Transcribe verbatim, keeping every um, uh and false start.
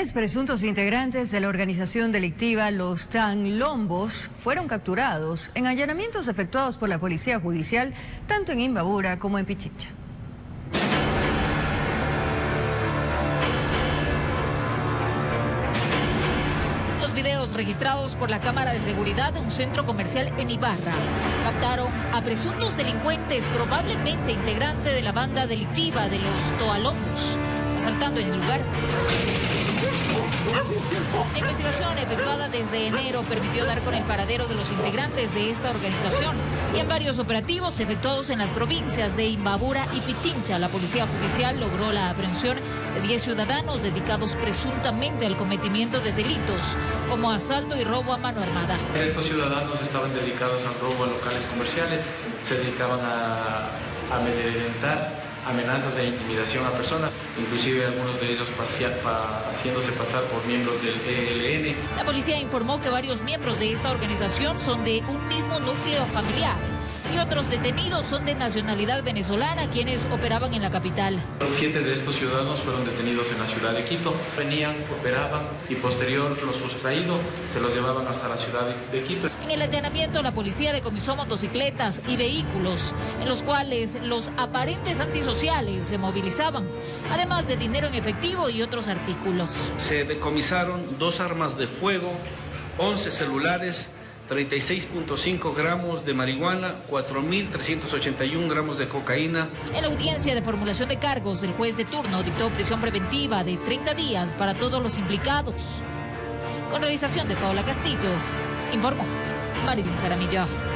Tres presuntos integrantes de la organización delictiva Los Tanlombos fueron capturados en allanamientos efectuados por la Policía Judicial tanto en Imbabura como en Pichincha. Los videos registrados por la cámara de seguridad de un centro comercial en Ibarra captaron a presuntos delincuentes, probablemente integrantes de la banda delictiva de los Toalombos, asaltando en el lugar. La investigación efectuada desde enero permitió dar con el paradero de los integrantes de esta organización y en varios operativos efectuados en las provincias de Imbabura y Pichincha, la Policía Judicial logró la aprehensión de diez ciudadanos dedicados presuntamente al cometimiento de delitos como asalto y robo a mano armada. Estos ciudadanos estaban dedicados al robo a locales comerciales, se dedicaban a, a amedrentar, amenazas e intimidación a personas, inclusive algunos de ellos pasia, pa, haciéndose pasar por miembros del E L N. La policía informó que varios miembros de esta organización son de un mismo núcleo familiar y otros detenidos son de nacionalidad venezolana, quienes operaban en la capital. Siete de estos ciudadanos fueron detenidos en la ciudad de Quito. Venían, operaban y posterior los sustraídos se los llevaban hasta la ciudad de, de Quito. En el allanamiento la policía decomisó motocicletas y vehículos en los cuales los aparentes antisociales se movilizaban, además de dinero en efectivo y otros artículos. Se decomisaron dos armas de fuego, once celulares, treinta y seis punto cinco gramos de marihuana, cuatro mil trescientos ochenta y un gramos de cocaína. En la audiencia de formulación de cargos, el juez de turno dictó prisión preventiva de treinta días para todos los implicados. Con realización de Paola Castillo, informó Marilyn Jaramillo.